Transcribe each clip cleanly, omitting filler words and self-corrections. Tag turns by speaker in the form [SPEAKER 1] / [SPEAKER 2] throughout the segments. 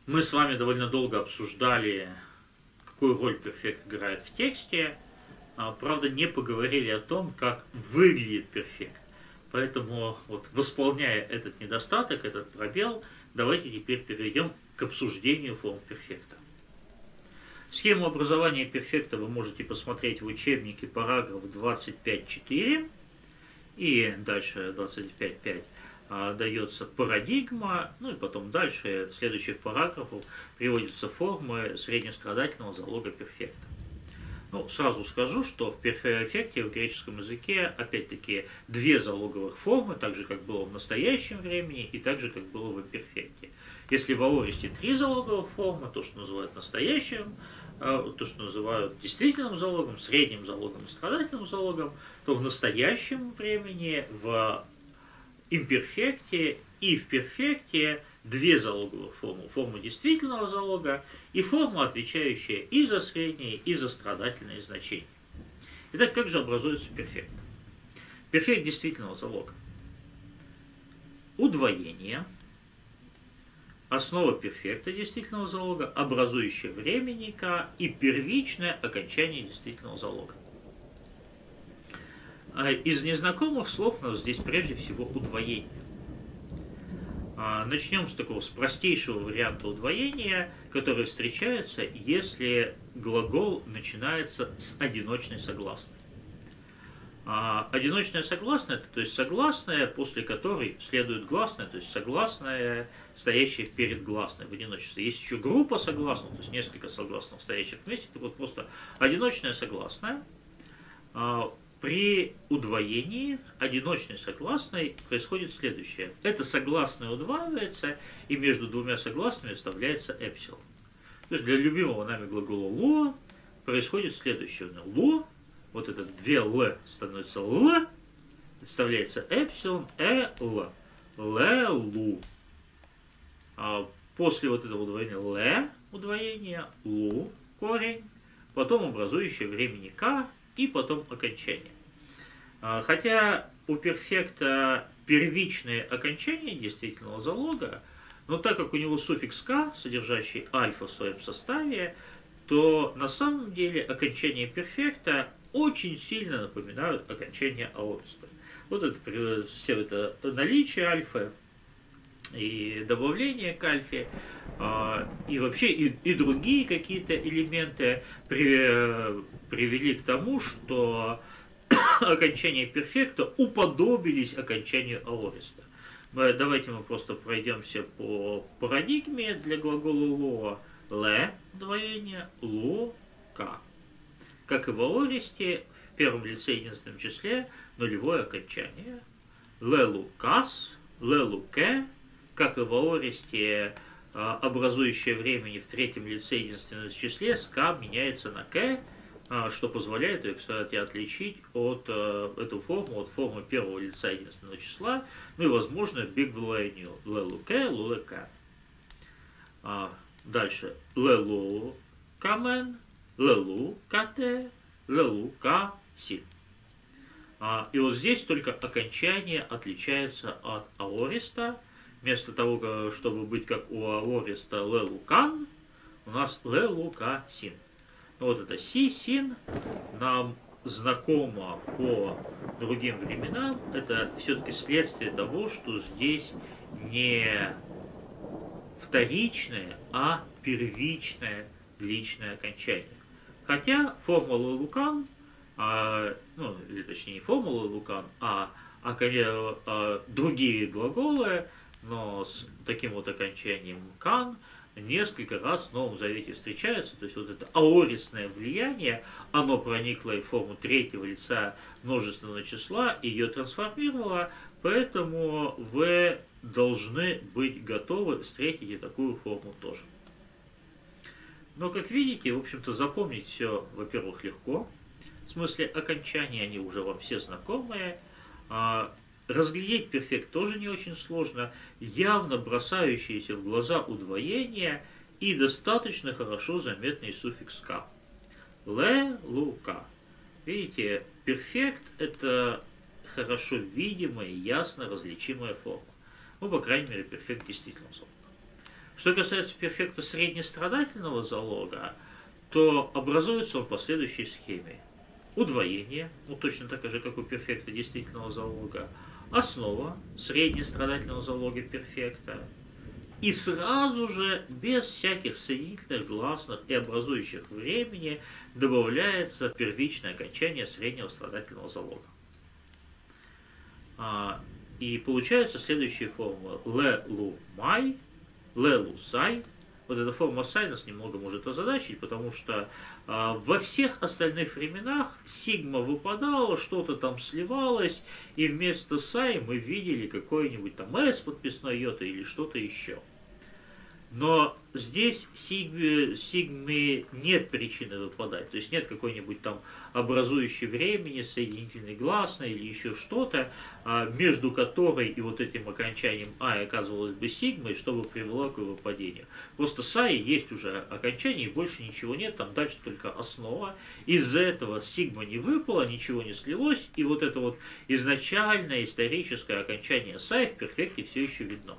[SPEAKER 1] Мы с вами довольно долго обсуждали, какую роль перфект играет в тексте, правда не поговорили о том, как выглядит перфект. Поэтому, вот, восполняя этот недостаток, этот пробел, давайте теперь перейдем к обсуждению форм перфекта. Схему образования перфекта вы можете посмотреть в учебнике, параграф 25.4, и дальше 25.5 дается парадигма, ну и потом дальше в следующих параграфах приводятся формы среднестрадательного залога перфекта. Ну, сразу скажу, что в перфекте в греческом языке опять-таки две залоговых формы, так же как было в настоящем времени и так же как было в имперфекте. Если в аористе три залоговых формы, то, что называют настоящим, то, что называют действительным залогом, средним залогом и страдательным залогом, то в настоящем времени в имперфекте и в перфекте две залоговых формы. Форма действительного залога и форма, отвечающая и за средние, и за страдательные значения. Итак, как же образуется перфект? Перфект действительного залога. Удвоение. Основа перфекта действительного залога, образующая временника и первичное окончание действительного залога. Из незнакомых слов у нас здесь прежде всего удвоение. Начнем с простейшего варианта удвоения, который встречается, если глагол начинается с одиночной согласной. Одиночная согласная, то есть согласная, после которой следует гласная, то есть согласная, стоящая перед гласной в одиночестве. Есть еще группа согласных, то есть несколько согласных, стоящих вместе, это вот просто одиночная согласная. При удвоении одиночной согласной происходит следующее. Эта согласная удваивается, и между двумя согласными вставляется эпсилон. То есть для любимого нами глагола «ло» происходит следующее. «Ло», вот это две «л» становится «л», вставляется эпсилон, «л», «ле-лу». После вот этого удвоения «лу» корень, потом образующее времени «к», и потом окончание. Хотя у перфекта первичное окончание действительного залога, но так как у него суффикс «к», содержащий альфа в своем составе, то на самом деле окончания перфекта очень сильно напоминают окончание аориста. Вот это, все это наличие альфа и добавление к альфе, и вообще и другие какие-то элементы привели к тому, что окончания перфекта уподобились окончанию аориста. Давайте мы просто пройдемся по парадигме для глагола «ло». «Ле» – двоение, «лу» – «ка». Как и в аористе, в первом лице единственном числе нулевое окончание. «Ле-лу кас», «ле-лу ке», как и в аористе, образующее времени в третьем лице единственном числе, «ска» меняется на «к», что позволяет ее, кстати, отличить от эту форму от формы первого лица единственного числа, ну и, возможно, биг-влайню «ле-лу-ке», «лу-ле-ка». Дальше «ле-лу камен», «ле-лу-кате», «ле-лу-ка-син». И вот здесь только окончание отличается от аориста. Вместо того, чтобы быть как у аориста «ле-лу-кан», у нас «ле-лу-ка-син». Вот это си-син нам знакомо по другим временам. Это все-таки следствие того, что здесь не вторичное, а первичное личное окончание. Хотя формула Лукан, ну, или точнее не формула Лукан, а другие глаголы, но с таким вот окончанием «кан», несколько раз в Новом Завете встречаются, то есть вот это аористное влияние, оно проникло и в форму третьего лица множественного числа, и ее трансформировало, поэтому вы должны быть готовы встретить и такую форму тоже. Но, как видите, в общем-то, запомнить все, во-первых, легко, в смысле окончания они уже вам все знакомые, разглядеть перфект тоже не очень сложно, явно бросающиеся в глаза удвоения и достаточно хорошо заметный суффикс «к». «Ле», «лу», «ка». Видите, перфект – это хорошо видимая, ясно различимая форма. Ну, по крайней мере, перфект действительно. Что касается перфекта среднестрадательного залога, то образуется он по следующей схеме. Удвоение, ну точно так же, как у перфекта действительного залога, основа среднестрадательного залога перфекта, и сразу же, без всяких соединительных гласных и образующих времени, добавляется первичное окончание среднего страдательного залога. И получаются следующие формулы. Ле-лу-май, ле-лу-сай. Вот эта форма сай нас немного может озадачить, потому что во всех остальных временах сигма выпадала, что-то там сливалось, и вместо сай мы видели какой-нибудь там s подписной йота или что-то еще. Но здесь сигме нет причины выпадать, то есть нет какой-нибудь там образующей времени, соединительной гласной или еще что-то, между которой и вот этим окончанием ай оказывалось бы сигмой, чтобы привело к выпадению. Просто сай есть уже окончание, и больше ничего нет, там дальше только основа. Из-за этого сигма не выпало, ничего не слилось, и вот это вот изначальное историческое окончание сай в перфекте все еще видно.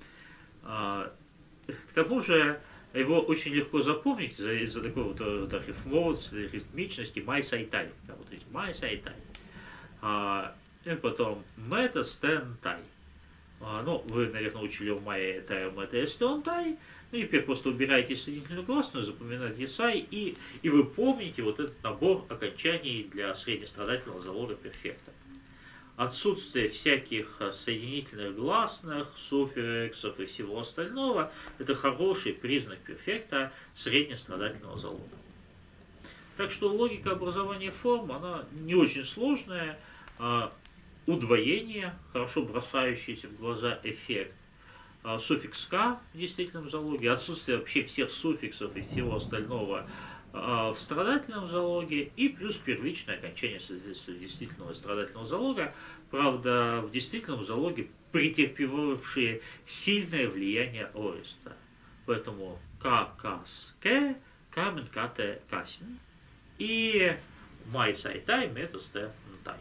[SPEAKER 1] К тому же его очень легко запомнить из-за такой вот рифмичности май сайтай. Вот эти май сайтай. И потом мета стен тай. Ну, вы, наверное, учили у май тай, мета стен тай. Ну, и теперь просто убираете соединительную гласную, запоминаете сай, и вы помните вот этот набор окончаний для среднестрадательного залога перфекта. Отсутствие всяких соединительных гласных, суффиксов и всего остального – это хороший признак перфекта среднестрадательного залога. Так что логика образования форм, она не очень сложная. Удвоение, хорошо бросающийся в глаза эффект. Суффикс «к» в действительном залоге, отсутствие вообще всех суффиксов и всего остального в страдательном залоге, и плюс первичное окончание действительного и страдательного залога, правда, в действительном залоге претерпевавшие сильное влияние аориста. Поэтому «к», «кас», «к», «камен», «кате», «касин» и «май сай тай», «мета сте тай».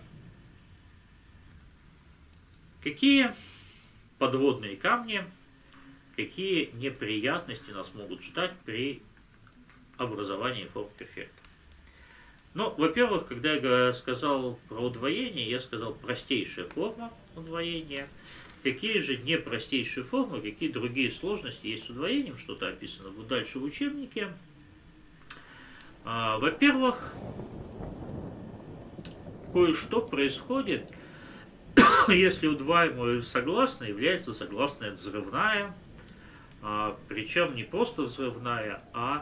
[SPEAKER 1] Какие подводные камни, какие неприятности нас могут ждать при образовании форм перфекта? Ну, во-первых, когда я сказал про удвоение, я сказал простейшая форма удвоения. Какие же непростейшие формы, какие другие сложности есть с удвоением, что-то описано вот дальше в учебнике. Во-первых, кое-что происходит, если удваиваемая согласная является согласная взрывная, причем не просто взрывная, а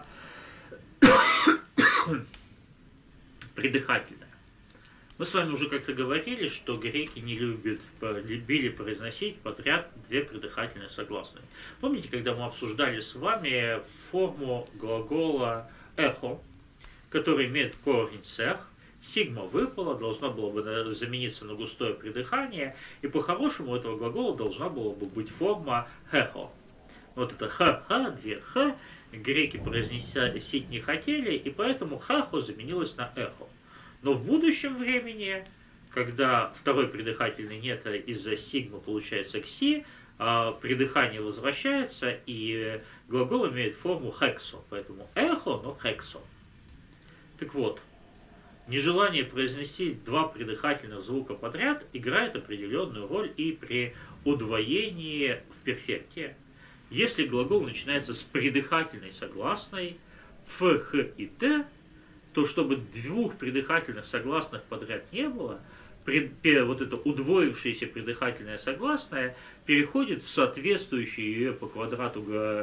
[SPEAKER 1] придыхательная. Мы с вами уже как-то говорили, что греки не любили произносить подряд две придыхательные согласные. Помните, когда мы обсуждали с вами форму глагола эхо, который имеет корень цех, сигма выпала, должна была бы замениться на густое придыхание, и по-хорошему у этого глагола должна была бы быть форма хехо. Вот это ха-ха, две ха, греки произносить не хотели, и поэтому хахо заменилось на эхо. Но в будущем времени, когда второй придыхательный нет, из-за сигмы получается кси, придыхание возвращается, и глагол имеет форму хексо, поэтому эхо, но хексо. Так вот, нежелание произнести два придыхательных звука подряд играет определенную роль и при удвоении в перфекте. Если глагол начинается с придыхательной согласной ф, х и т, то чтобы двух придыхательных согласных подряд не было, вот эта удвоившаяся придыхательная согласная переходит в соответствующую ее по квадрату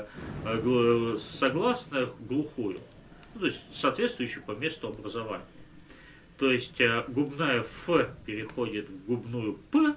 [SPEAKER 1] согласных глухую, ну, то есть соответствующую по месту образования. То есть губная ф переходит в губную п,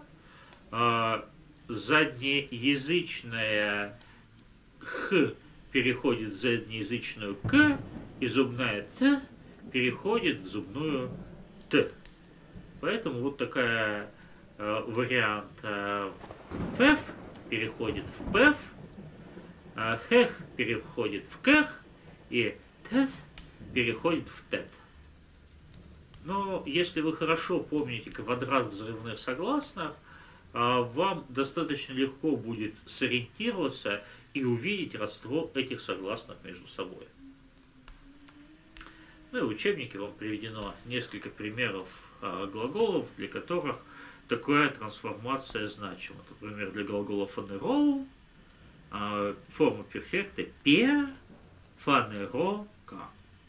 [SPEAKER 1] заднеязычная х переходит в заднеязычную к, и зубная т переходит в зубную т. Поэтому вот такая вариант феф переходит в пеф, хех переходит в кех, и тет переходит в тет. Но если вы хорошо помните квадрат взрывных согласных, вам достаточно легко будет сориентироваться и увидеть родство этих согласных между собой. Ну и в учебнике вам приведено несколько примеров глаголов, для которых такая трансформация значима. Например, для глагола фанероу форма перфекта пе, фанерока.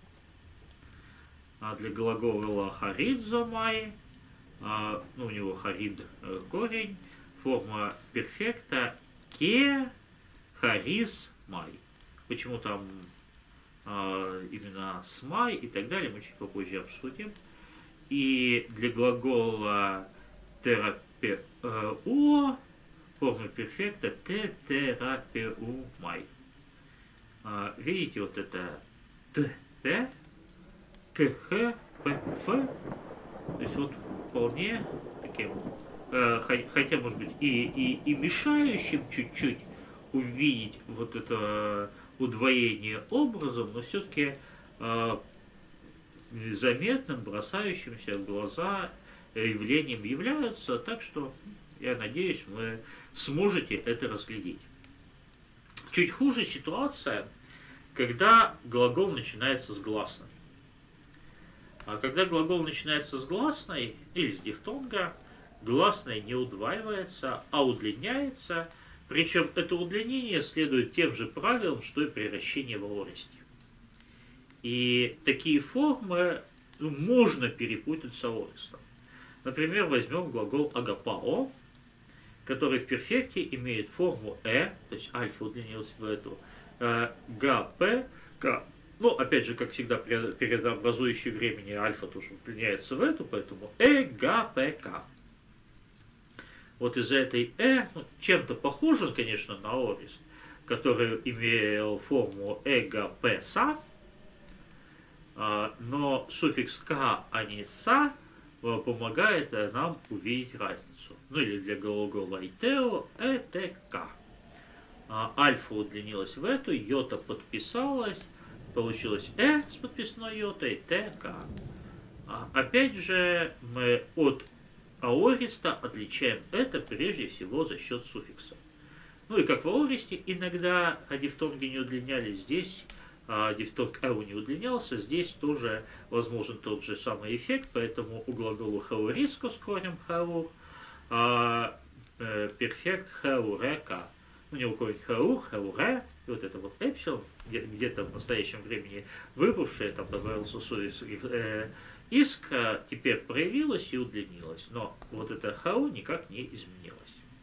[SPEAKER 1] А для глагола харидзомай, у него харид корень, форма перфекта ке, харис, май. Почему там именно смай и так далее, мы чуть попозже обсудим. И для глагола терапео форма перфекта те терапеумай. Видите, вот это т, к, х, п, ф. То есть вот вполне таким, хотя может быть и мешающим чуть-чуть увидеть вот это удвоение образом, но все-таки заметным, бросающимся в глаза явлением являются, так что я надеюсь, вы сможете это разглядеть. Чуть хуже ситуация, когда глагол начинается с гласной. А когда глагол начинается с гласной или с дифтонга, гласная не удваивается, а удлиняется. Причем это удлинение следует тем же правилам, что и превращение в аористе. И такие формы можно перепутать с аористом. Например, возьмем глагол агапао, который в перфекте имеет форму то есть альфа удлинилась в эту, г, к. Ну, опять же, как всегда, перед образующей времени альфа тоже удлиняется в эту, поэтому г, п, к. Вот из-за этой чем-то похож он, конечно, на аорист, который имел форму г, п, са, но суффикс к, а не са, помогает нам увидеть разницу. Ну или для глагола итео, этк. Альфа удлинилась в эту, йота подписалась, получилось с подписной йотой, тк. Опять же, мы от аориста отличаем это прежде всего за счет суффикса. Ну и как в аористе, иногда дифтонги не удлинялись, здесь дифтонг «эу» не удлинялся, здесь тоже возможен тот же самый эффект, поэтому у глагола «хауриско» с корнем «хаур» перфект «хаурека». У него корень «хаур», «хауре», и вот это вот эпсилон, где-то в настоящем времени выпавшее, там добавился суффикс «иск», теперь проявилось и удлинилось, но вот это «хау» никак не изменилось.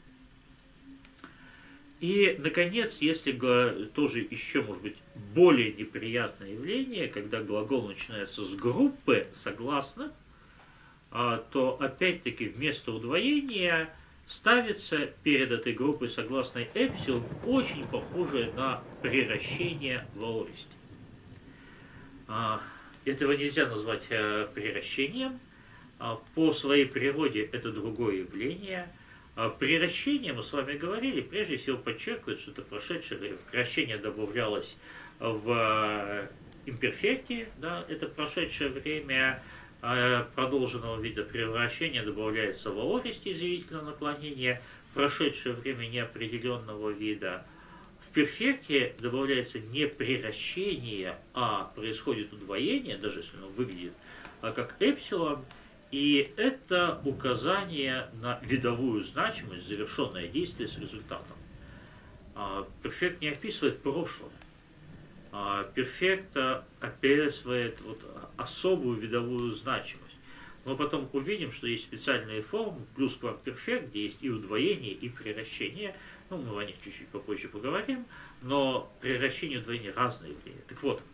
[SPEAKER 1] И, наконец, если тоже еще, может быть, более неприятное явление, когда глагол начинается с группы согласных, то, опять-таки, вместо удвоения ставится перед этой группой согласной эпсилон, очень похожее на приращение в аористе. Этого нельзя назвать приращением. По своей природе это другое явление. Приращение, мы с вами говорили, прежде всего подчеркивает, что это прошедшее время. Приращение добавлялось в имперфекте, да, это прошедшее время продолженного вида превращения добавляется в аористе изъявительного наклонения, прошедшее время неопределенного вида. В перфекте добавляется не приращение, а происходит удвоение, даже если оно выглядит как эпсилон. И это указание на видовую значимость, завершенное действие с результатом. Перфект не описывает прошлое. Перфект описывает особую видовую значимость. Мы потом увидим, что есть специальные формы, плюс квамперфект, где есть и удвоение, и приращение. Ну, мы о них чуть-чуть попозже поговорим. Но приращение и удвоение разные явления. Так вот,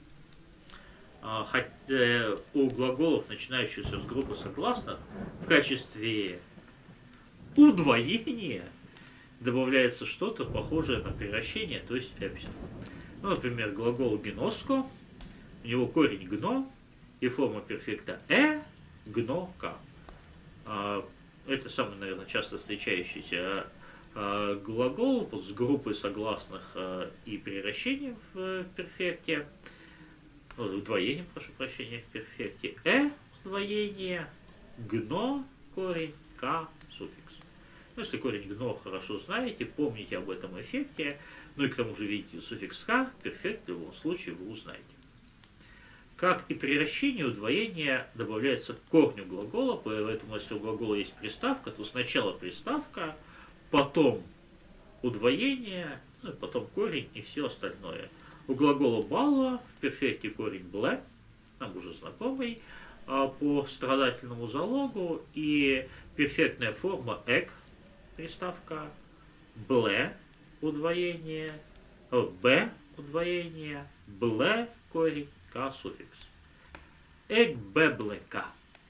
[SPEAKER 1] у глаголов, начинающихся с группы согласных, в качестве удвоения добавляется что-то похожее на приращение, то есть эпсилон. Ну, например, глагол гноско, у него корень гно и форма перфекта гнока. Это самый, наверное, часто встречающийся глагол вот с группой согласных и приращением в перфекте. Удвоением, прошу прощения, в перфекте. Удвоение, гно, корень, к, суффикс. Если корень гно хорошо знаете, помните об этом эффекте, Ну и к тому же, видите, суффикс «ка», перфект в любом случае вы узнаете. Как и при ращении, удвоение добавляется к корню глагола, поэтому если у глагола есть приставка, то сначала приставка, потом удвоение, ну и потом корень и все остальное. У глагола «балла» в перфекте корень «бле», нам уже знакомый, по страдательному залогу, и перфектная форма «эк», приставка, «бле», удвоение, «б», удвоение, «бле», корень, «к», суффикс. «Эк, б, бле, к».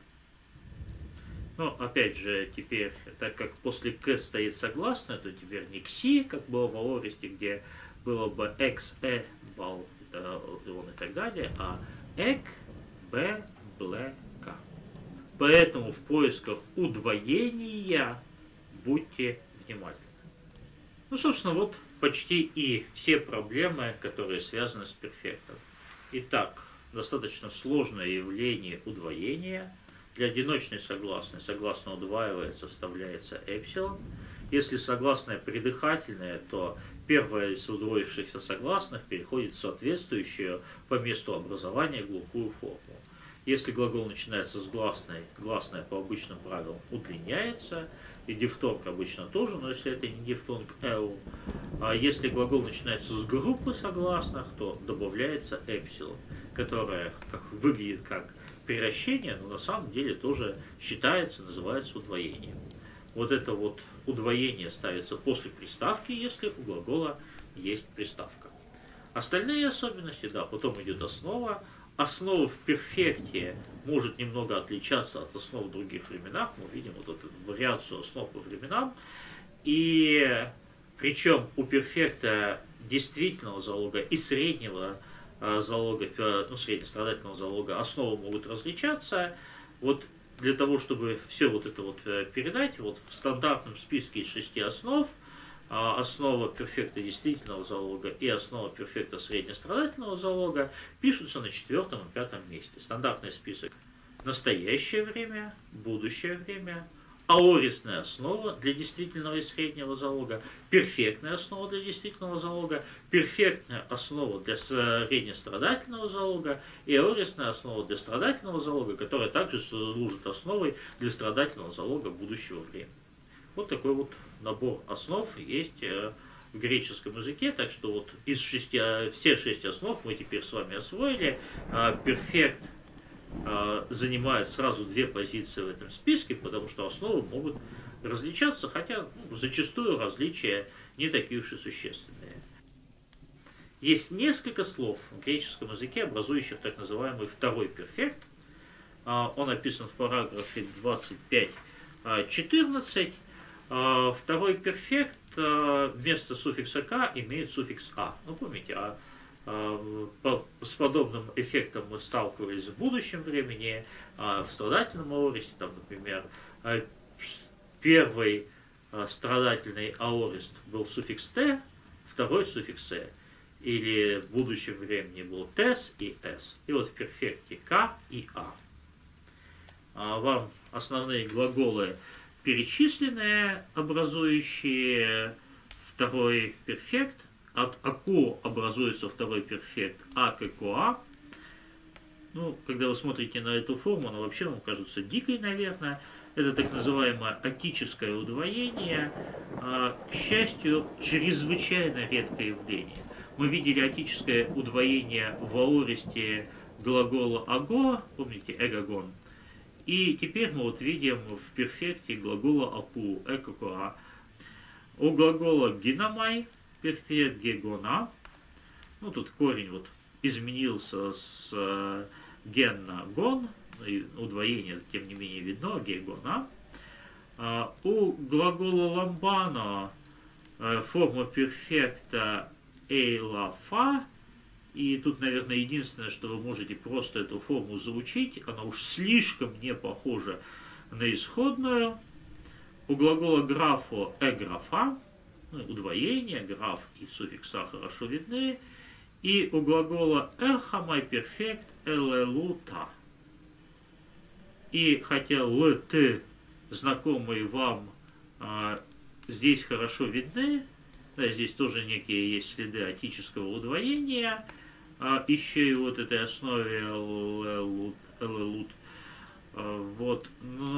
[SPEAKER 1] Но опять же, теперь, так как после «к» стоит согласное, то теперь не «кси», как было в аористе, где было бы «экс», «э», «бал», он и так далее, а «эк», «б», «бле», «к». Поэтому в поисках удвоения будьте внимательны. Ну, собственно, вот почти и все проблемы, которые связаны с перфектом. Итак, достаточно сложное явление удвоения. Для одиночной согласной согласная удваивается, вставляется эпсилон. Если согласная придыхательная, то первая из удвоившихся согласных переходит в соответствующую по месту образования глухую форму. Если глагол начинается с гласной, гласная по обычным правилам удлиняется, и дифтонг обычно тоже, но если это не дифтонг «эл». А если глагол начинается с группы согласных, то добавляется эпсилон, которая выглядит как приращение, но на самом деле тоже считается, называется удвоением. Вот это вот удвоение ставится после приставки, если у глагола есть приставка. Остальные особенности, да, потом идет основа. Основа в перфекте может немного отличаться от основ в других временах. Мы видим вот эту вариацию основ по временам. И причем у перфекта действительного залога и среднего залога, ну, среднестрадательного залога основы могут различаться. Вот для того, чтобы все вот это вот передать, вот в стандартном списке из 6 основ, основа перфекта действительного залога и основа перфекта среднестрадательного залога пишутся на 4-м и 5-м месте. Стандартный список: настоящее время, будущее время, аористная основа для действительного и среднего залога, перфектная основа для действительного залога, перфектная основа для среднестрадательного залога и аористная основа для страдательного залога, которая также служит основой для страдательного залога будущего времени. Вот такой вот набор основ есть в греческом языке, так что вот из все 6 основ мы теперь с вами освоили. Перфект занимает сразу 2 позиции в этом списке, потому что основы могут различаться, хотя зачастую различия не такие уж и существенные. Есть несколько слов в греческом языке, образующих так называемый второй перфект. Он описан в параграфе 25-14. Второй перфект вместо суффикса «к» имеет суффикс «а». Ну, помните, с подобным эффектом мы сталкивались в будущем времени, в страдательном аористе, там, например, первый страдательный аорист был суффикс «т», второй суффикс «э», или в будущем времени был «тес» и «с». И вот в перфекте «к» и «а». Вам основные глаголы перечисленные, образующие второй перфект. От «аку» образуется второй перфект «ак» и «коа». Ну, когда вы смотрите на эту форму, она вообще вам кажется дикой, наверное. Это так называемое атическое удвоение. К счастью, чрезвычайно редкое явление. Мы видели атическое удвоение в аористе глагола «аго», помните, «эгагон». И теперь мы вот видим в перфекте глагола «апу», «экокоа». У глагола «гинамай» перфект «гегона». Ну, тут корень вот изменился с ген на гон. Удвоение, тем не менее, видно, «гегона». У глагола «ламбано» форма перфекта «эйлафа». И тут, наверное, единственное, что вы можете просто эту форму заучить, она уж слишком не похожа на исходную. У глагола «графо» «эграфа», удвоение, граф и суффикса хорошо видны. И у глагола «эрхамай» перфект «элелута». И хотя «л», «т», знакомые вам, здесь хорошо видны, Да, здесь тоже некие есть следы отического удвоения, еще и вот этой основе ЛЛут. Вот,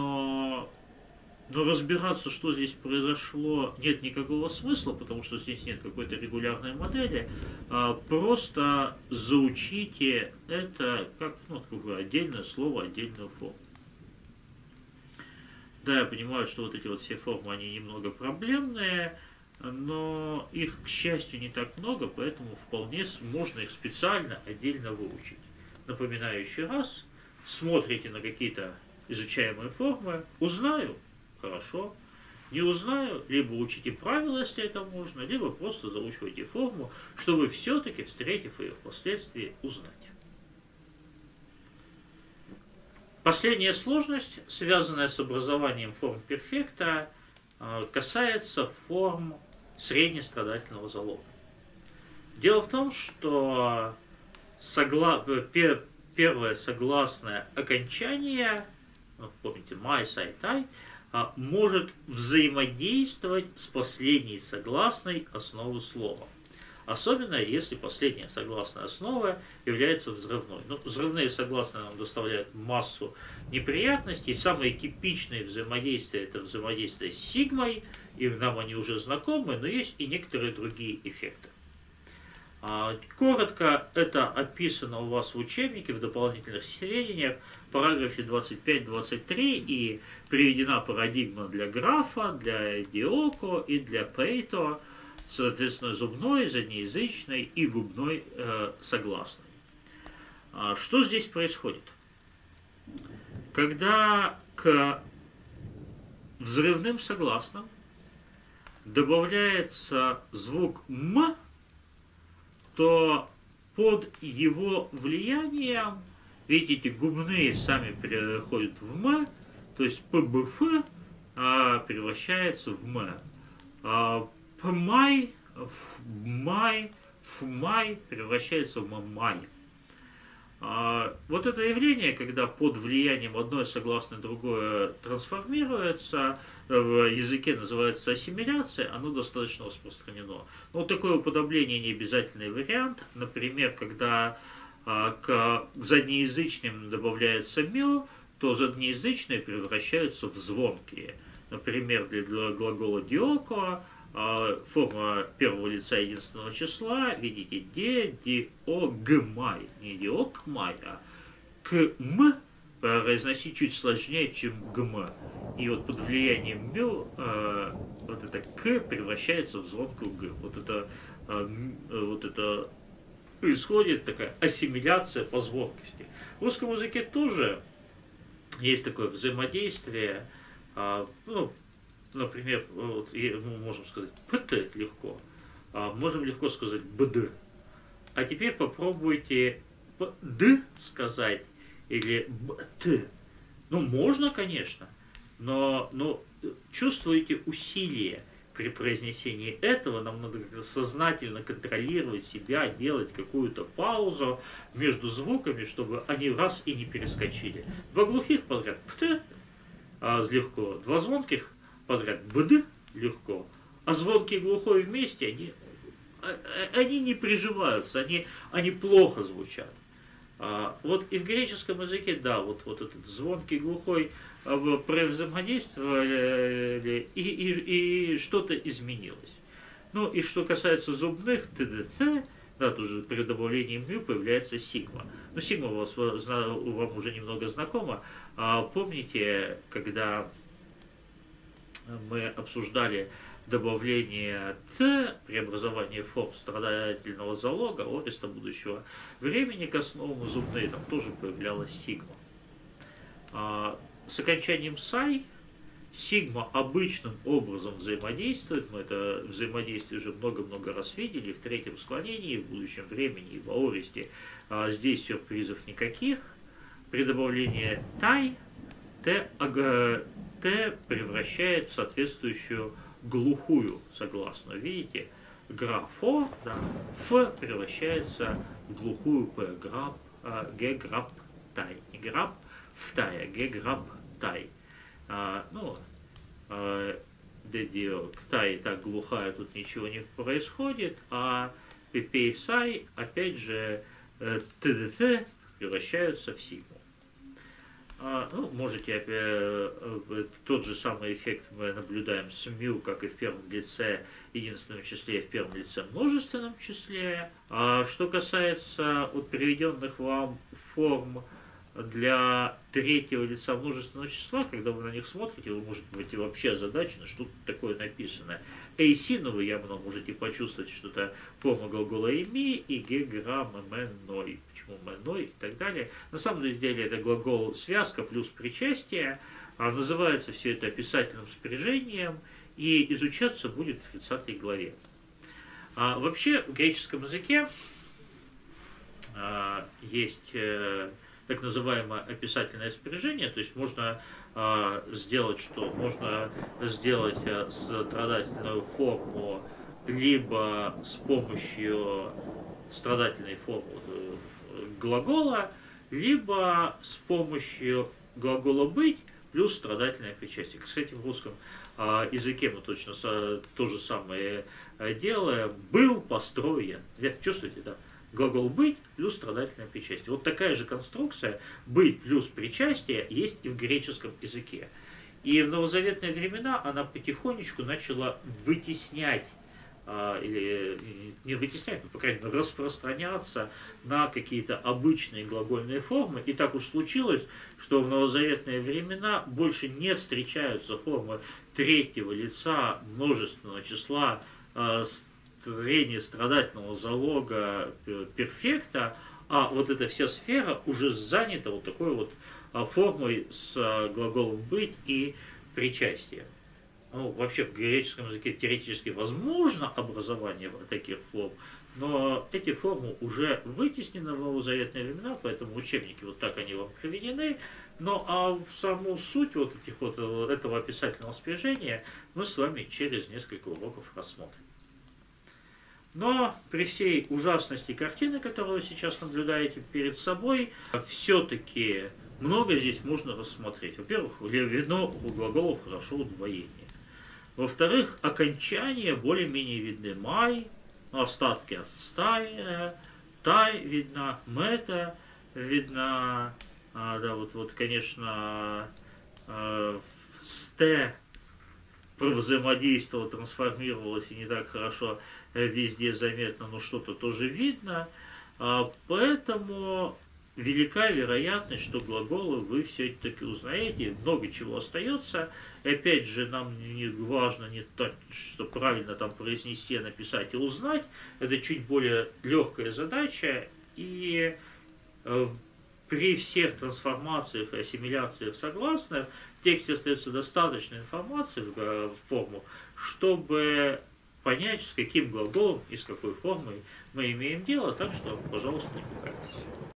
[SPEAKER 1] но разбираться, что здесь произошло, нет никакого смысла, потому что здесь нет какой-то регулярной модели. Просто заучите это как такое отдельное слово, отдельную форму. Да, я понимаю, что вот эти вот все формы, они немного проблемные, но их, к счастью, не так много, поэтому вполне можно их специально отдельно выучить. Напоминаю еще раз, смотрите на какие-то изучаемые формы, узнаю, хорошо, не узнаю, либо учите правила, если это можно, либо просто заучивайте форму, чтобы все-таки, встретив ее впоследствии, узнать. Последняя сложность, связанная с образованием форм перфекта, касается форм среднестрадательного залога. Дело в том, что первое согласное окончание, помните, май, сай, тай, может взаимодействовать с последней согласной основы слова. Особенно, если последняя согласная основа является взрывной. Ну, взрывные согласные нам доставляют массу неприятностей. Самые типичные взаимодействия – это взаимодействие с сигмой, и нам они уже знакомы, но есть и некоторые другие эффекты. Коротко это описано у вас в учебнике, в дополнительных сведениях, в параграфе 25-23, и приведена парадигма для графа, для диоко и для пейто, соответственно, зубной, заднеязычной и губной согласной. Что здесь происходит? Когда к взрывным согласным добавляется звук «м», то под его влиянием, видите, губные сами переходят в «м», то есть «пбф» превращается в «м». «Пмай», «фмай», «фмай» превращается в «мамай». Вот это явление, когда под влиянием одной согласной другое трансформируется, в языке называется ассимиляция, оно достаточно распространено. Но вот такое уподобление не обязательный вариант. Например, когда к заднеязычным добавляется «мё», то заднеязычные превращаются в звонкие. Например, для глагола «диоко» форма первого лица единственного числа, видите, диогмай, не диокмай, а км произносить чуть сложнее, чем гм. И вот под влиянием мю вот это к превращается в звонкую г. Вот это происходит такая ассимиляция по звонкости. В русском языке тоже есть такое взаимодействие, например, вот, мы можем сказать «пт» легко, можем легко сказать «бд». А теперь попробуйте «бд» сказать или «бт». Ну, можно, конечно, но чувствуете усилие при произнесении этого. Нам надо сознательно контролировать себя, делать какую-то паузу между звуками, чтобы они раз и не перескочили. Два глухих подряд «пт» легко, два звонких подряд «бд» легко, а звонкий и глухой вместе, они не приживаются, они плохо звучат. Вот и в греческом языке, да, вот этот звонкий, глухой взаимодействовали, и что-то изменилось. Ну и что касается зубных, ТДЦ, да, тоже при добавлении мю появляется сигма. Но сигма вам уже немного знакома. Помните, когда мы обсуждали добавление «т», преобразование форм страдательного залога, ориста будущего времени к основам зубные, там тоже появлялась сигма. С окончанием «сай» сигма обычным образом взаимодействует, мы это взаимодействие уже много-много раз видели, в третьем склонении, в будущем времени и в аористе. Здесь сюрпризов никаких. При добавлении «тай» Т превращает в соответствующую глухую согласную. Видите, графо, да, Ф превращается в глухую П, граб, Г, граб, тай. Не граб, в тай, а Г, граб, тай. дедио ктай так глухая, тут ничего не происходит, а пипейсай, опять же, тдт превращаются в сигму. Ну, можете тот же самый эффект мы наблюдаем с мю, как и в первом лице единственном числе, и в первом лице множественном числе. А что касается приведенных вам форм для третьего лица множественного числа, когда вы на них смотрите, вы можете быть вообще озадачены, что тут такое написано. Эйсину вы явно можете почувствовать, что это форма глагола «эми» и геграм «мэной». Почему «мэной» и так далее. На самом деле это глагол «связка» плюс причастие. Называется все это описательным спряжением и изучаться будет в 30 главе. Вообще в греческом языке есть так называемое описательное спряжение, то есть можно сделать что? Можно сделать страдательную форму либо с помощью страдательной формы глагола, либо с помощью глагола «быть» плюс страдательное причастие. Кстати, в русском языке мы точно то же самое делаем. Был построен. Чувствуете, да? Глагол «быть» плюс страдательное причастие. Вот такая же конструкция «быть» плюс причастие есть и в греческом языке. И в новозаветные времена она потихонечку начала вытеснять, или не вытеснять, но, по крайней мере, распространяться на какие-то обычные глагольные формы. И так уж случилось, что в новозаветные времена больше не встречаются формы третьего лица множественного числа строение страдательного залога перфекта, а вот эта вся сфера уже занята вот такой вот формой с глаголом «быть» и причастие. Ну, вообще в греческом языке теоретически возможно образование таких форм, но эти формы уже вытеснены в новозаветные времена, поэтому учебники вот так они вам приведены. Ну а саму суть вот этого описательного спряжения мы с вами через несколько уроков рассмотрим. Но при всей ужасности картины, которую вы сейчас наблюдаете перед собой, все-таки много здесь можно рассмотреть. Во-первых, видно у глаголов хорошо удвоение. Во-вторых, окончания более-менее видны. Май, остатки от стай, тай видна, мета видна, да, вот конечно, сте взаимодействовало, трансформировалось и не так хорошо везде заметно, но что-то тоже видно. Поэтому велика вероятность, что глаголы вы все-таки узнаете, много чего остается. И опять же, нам не важно не то, что правильно там произнести, написать и узнать. Это чуть более легкая задача. И при всех трансформациях и ассимиляциях согласных в тексте остается достаточно информации в форму, чтобы понять, с каким глаголом и с какой формой мы имеем дело. Так что, пожалуйста, не пугайтесь.